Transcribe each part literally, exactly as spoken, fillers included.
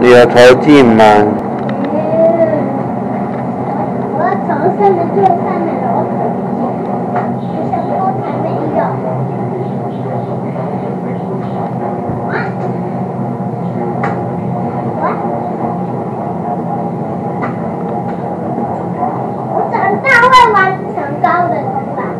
有头镜吗？ 我要从三十最上面楼层，什么都还没有。啊？我长大会完成高的头发。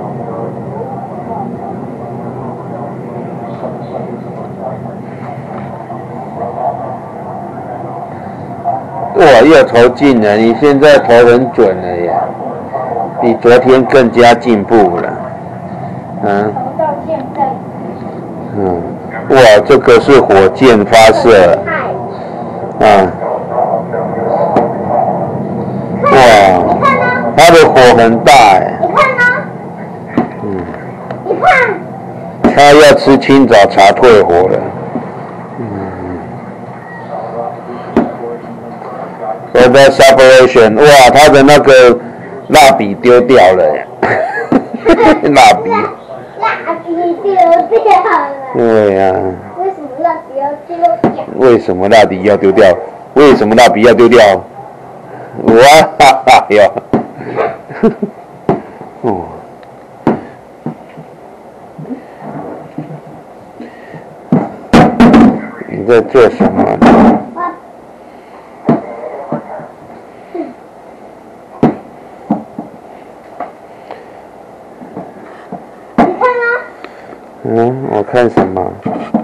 哇，又头镜了！你现在头很准了耶，比昨天更加进步了。嗯。 从到现在。 嗯。哇，这个是火箭发射。啊。哇。 你看呢？ 它的火很大哎。 你看呢？ 嗯。 你看。 它要吃清早茶退火了。我的 separation， 哇，他的那个蜡笔丢掉了耶，蜡笔。 蜡笔丢掉了。 对呀、啊。 为什么蜡笔要丢掉？ 为什么蜡笔要丢掉？为什么蜡笔要丢掉？哇哈哈哟！哦。你在做什么呢？嗯，我看什么？